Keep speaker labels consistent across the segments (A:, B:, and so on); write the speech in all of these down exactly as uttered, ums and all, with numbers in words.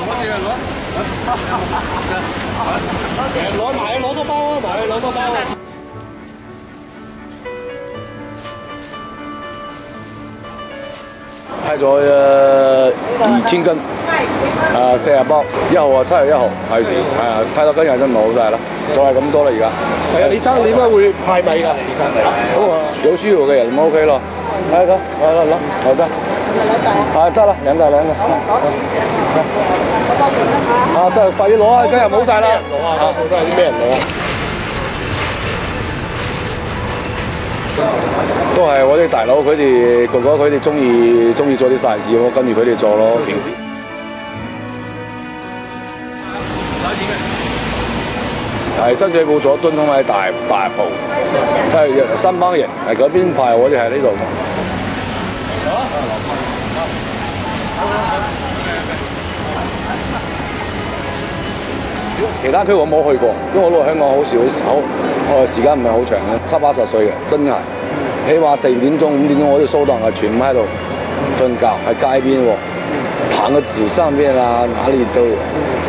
A: 攞埋攞多包啊，埋攞多包啊！
B: 派咗誒二千斤，誒四十包，一號啊七月一號係時，係啊，派到今日真冇晒啦，就係咁多啦而家。
A: 係啊，李生點解會派米㗎？李生
B: 咁啊，有需要嘅人咪 OK 咯。係咁，嚟嚟攞，好得。係得啦，兩袋兩個。啊，真係快啲攞啊！今日冇晒啦。
A: 攞啊！好多係啲咩人攞啊？
B: 都係我啲大佬，佢哋覺得佢哋中意中意做啲晒事，我跟住佢哋做咯。平時係深水埗左敦通喺大大埔，係新邦人，係嗰邊派，我哋喺呢度。其他區我冇去過，因為我落香港好少好，我時間唔係好長嘅，七八十歲嘅，真係。你話四點鐘、五點鐘，我啲蘇檔係全部喺度瞓覺，喺街邊喎，躺個紙上邊啊，哪裡都有。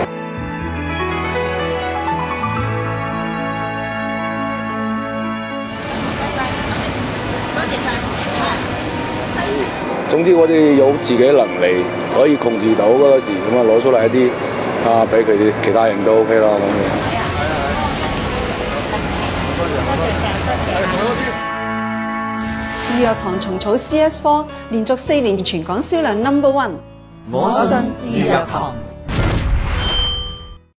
B: 總之我哋有自己能力，可以控制到嗰個時，咁啊攞出嚟一啲啊，俾佢哋其他人都 OK 啦咁樣。
C: 裕藥堂蟲草 C S 科連續四年全港銷量 number one， 我信裕藥堂。